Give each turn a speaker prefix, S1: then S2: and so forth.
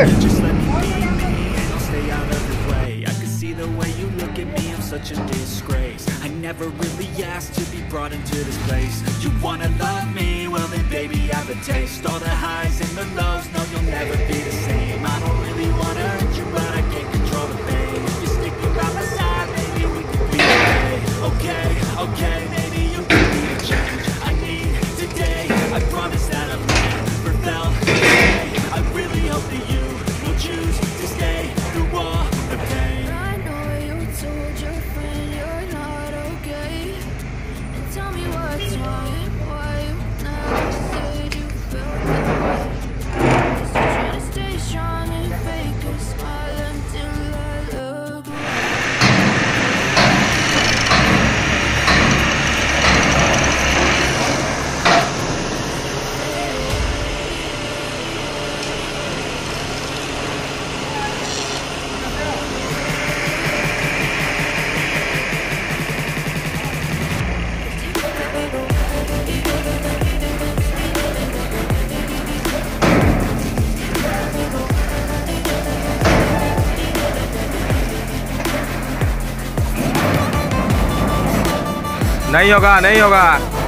S1: Just let me be me and I'll stay out of your way. I can see the way you look at me, I'm such a disgrace. I never really asked to be brought into this place. You wanna love me? Well then baby I have a taste. All the highs and the lows, no you'll never be the same. I don't really wanna hurt you but I can't control the pain. If you're sticking by my side, maybe we could be okay. Okay, okay, maybe you can be the change I need today. I promise that I've never felt this way. I really hope that you will choose to stay through all the pain.
S2: I know you told your friend you're not okay, and tell me what's wrong and why you never said you felt that way. Just trying to stay strong and fake a smile until I look away.
S3: नहीं होगा नहीं होगा।